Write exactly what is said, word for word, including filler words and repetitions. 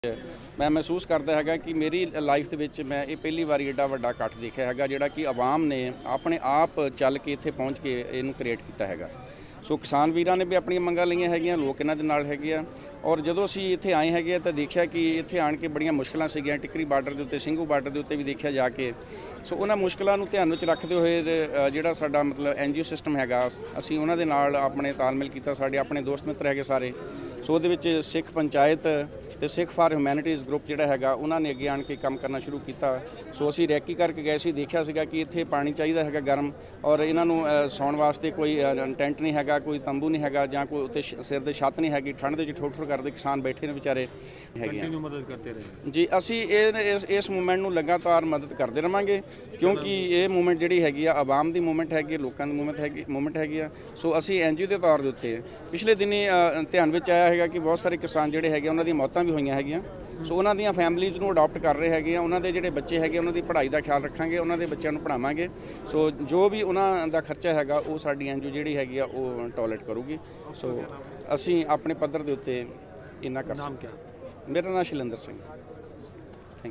मैं महसूस करता है कि मेरी लाइफ के विच मैं ये पहली बार एडा वड्डा इकट्ठ देखा है जिहड़ा कि आवाम ने अपने आप चल के इत्थे पहुँच के इनू क्रिएट किया है। सो किसान वीरां ने भी अपन मंगां लईआं हैगीआं, लोक इन्हां दे नाल हैगे आ। और जदों असीं इत्थे आए हैगे तो देखा कि इत्थे आण के बड़ियां मुश्किलां सीगीआं, टिकरी बार्डर के उत्ते ਸਿੰਘੂ बार्डर के उत्ते भी देखा जाके। सो उन्हां मुश्किलां नूं ध्यान विच रखदे होए जिहड़ा साडा मतलब एन जी ओ सिस्टम हैगा असीं उन्हां दे नाल अपने तालमेल कीता। साडे अपने दोस्त मित्र हैगे सारे। सो उहदे विच सिख पंचायत ते सिख फॉर ह्यूमैनिटीज़ ग्रुप जिहड़ा हैगा उन्होंने अगे आण के काम करना शुरू किया। सो असीं रैकी करके गए सी, देखा सीगा कि इत्थे पानी चाहिदा हैगा गर्म, और इन्हां नूं सौण वास्ते कोई टेंट नहीं हैगा, कोई तंबू नहीं हैगा, जां कोई उत्ते सिर दे छत नहीं हैगी। ठंड दे विच ठोठ ठोठ करदे किसान बैठे ने बेचारे हैगे मदद करते रहे जी। असीं इस इस मूवमेंट नूं लगातार मदद करते रहांगे क्योंकि ये मूवमेंट जिहड़ी हैगी आ आवाम दी मूवमेंट हैगी, लोकां दी मूवमेंट हैगी मूवमेंट हैगी आ। सो असीं एन जी ओ दे तौर दे उत्ते पिछले दिनी ध्यान विच आया हैगा कि बहुत सारे किसान जिहड़े हैगे उन्हां दी मौतां भी होईआं हैगीआं। सो उन्हां दियां फैमिलीज़ नूं अडॉप्ट कर रहे हैगे आ, उन्हां दे जिहड़े बच्चे हैगे उन्हां दी पढ़ाई दा ख्याल रखांगे, उन्हां दे बच्चों नूं पढ़ावांगे। सो जो भी उन्हां दा खर्चा हैगा वो साडी एन जी ओ जिहड़ी हैगी आ वो टॉलरेट करूगी। सो असीं अपने पੱਧਰ ਦੇ ਉੱਤੇ इन्ना कर सकते। मेरा नाम शैलेंद्र सिंह।